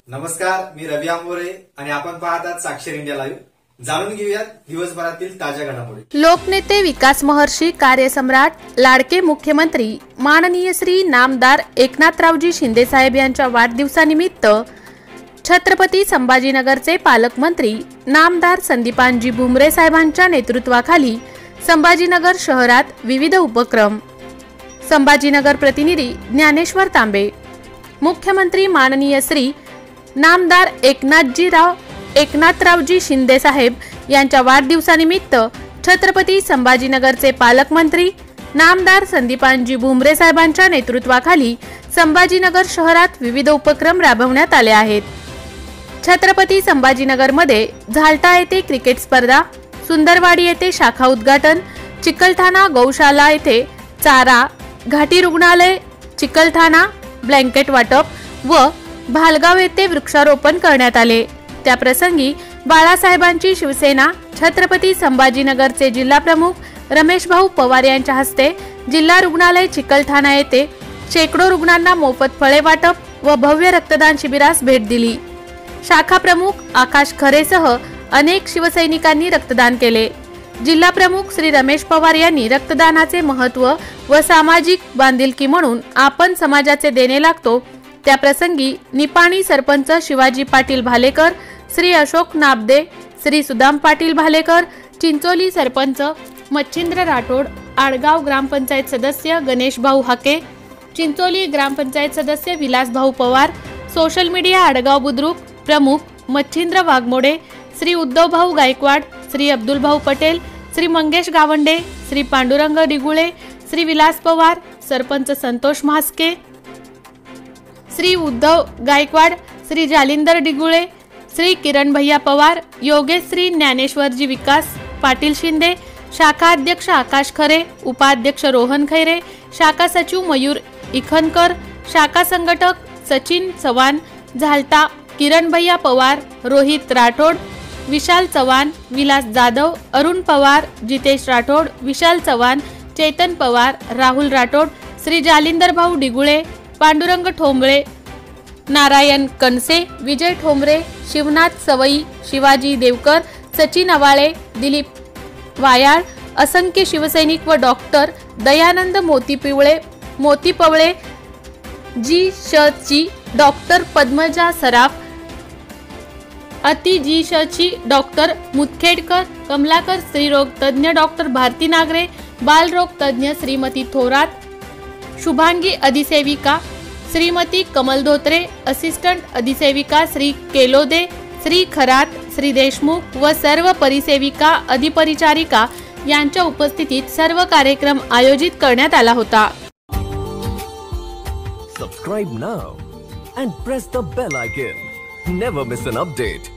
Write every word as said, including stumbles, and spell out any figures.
नमस्कार, मी रवी आंबोरे आणि आपण पाहतात साक्षर इंडिया लाईव्ह. जाणून घेऊयात दिवसभरातील ताज्या घडामोडी. लोकनेते विकास महर्षी कार्यसम्राट लाडके मुख्यमंत्री माननीय श्री नामदार एकनाथरावजी शिंदे साहेब यांच्या वाढदिवसानिमित्त छत्रपती संभाजीनगरचे पालकमंत्री नामदार संदीपानजी भुमरे साहेबांच्या नेतृत्वाखाली संभाजीनगर शहरात विविध उपक्रम. संभाजीनगर प्रतिनिधी ज्ञानेश्वर तांबे. मुख्यमंत्री माननीय श्री नामदार एकनाथजीराव एकनाथरावजी शिंदे साहेब यांच्या वाढदिवसानिमित्त छत्रपती संभाजीनगरचे पालकमंत्री नामदार संदीपानजी भुमरे साहेबांच्या नेतृत्वाखाली संभाजीनगर शहरात विविध उपक्रम राबवण्यात आले आहेत. छत्रपती संभाजीनगरमध्ये झालटा येथे क्रिकेट स्पर्धा, सुंदरवाडी येथे शाखा उद्घाटन, चिकलठाणा गौशाला येथे चारा, घाटी रुग्णालय चिकलठाणा ब्लँकेट वाटप व भालगाव येथे वृक्षारोपण करण्यात आले. त्याप्रसंगी बाळासाहेबांची शिवसेना छत्रपती संभाजीनगरचे जिल्हा प्रमुख रमेश भाऊ पवार यांच्या हस्ते जिल्हा रुग्णालय चिकलठाणा येथे शेकडो रुग्णांना मोफत फळे वाटप व भव्य रक्तदान शिबिरास भेट दिली. शाखा प्रमुख आकाश खरेसह अनेक शिवसैनिकांनी रक्तदान केले. जिल्हा प्रमुख श्री रमेश पवार यांनी रक्तदानाचे महत्त्व व सामाजिक बांधिलकी म्हणून आपण समाजाचे देणे लागतो त्या प्रसंगी निपाणी सरपंच शिवाजी पाटील भालेकर, श्री अशोक नाबदे, श्री सुदाम पाटील भालेकर, चिंचोली सरपंच मच्छिंद्र राठोड, आडगाव ग्रामपंचायत सदस्य गणेश भाऊ हाके, चिंचोली ग्रामपंचायत सदस्य विलास भाऊ पवार, सोशल मीडिया आडगाव बुद्रुक प्रमुख मच्छिंद्र वाघमोडे, श्री उद्धव भाऊ गायकवाड, श्री अब्दुल भाऊ पटेल, श्री मंगेश गावंडे, श्री पांडुरंग डिगुळे, श्री विलास पवार, सरपंच संतोष म्हास्के, श्री उद्धव गायकवाड, श्री जालिंदर डिगुळे, श्री किरण भैया पवार, योगेश श्री ज्ञानेश्वरजी विकास पाटील शिंदे, शाखा अध्यक्ष आकाश खरे, उपाध्यक्ष रोहन खैरे, शाखा सचिव मयूर इखनकर, शाखा संघटक सचिन चव्हाण, झालटा किरण भैया पवार, रोहित राठोड, विशाल चव्हाण, विलास जाधव, अरुण पवार, जितेश राठोड, विशाल चव्हाण, चेतन पवार, राहुल राठोड, श्री जालिंदर भाऊ डिगुळे, पांडुरंग ठोंबळे, नारायण कणसे, विजय ठोंबरे, शिवनाथ सवई, शिवाजी देवकर, सचिन अवाळे, दिलीप वायाळ, असंख्य शिवसैनिक व डॉक्टर दयानंद मोती पिवळे मोती पवळे, जी श ची डॉक्टर पद्मजा सराफ, अति जी श ची डॉक्टर मुतखेडकर, कमलाकर स्त्रीरोग तज्ञ डॉक्टर भारती नागरे, बालरोग तज्ञ श्रीमती थोरात, शुभांगी अधिसेविका श्रीमती कमल धोत्रे, असिस्टंट अधिसेविका श्री केलोदे, श्री खरात, श्री देशमुख व सर्व परिसेविका अधिपरिचारिका यांच्या उपस्थितीत सर्व कार्यक्रम आयोजित करण्यात आला होता. Subscribe now and press the bell icon. Never miss an update.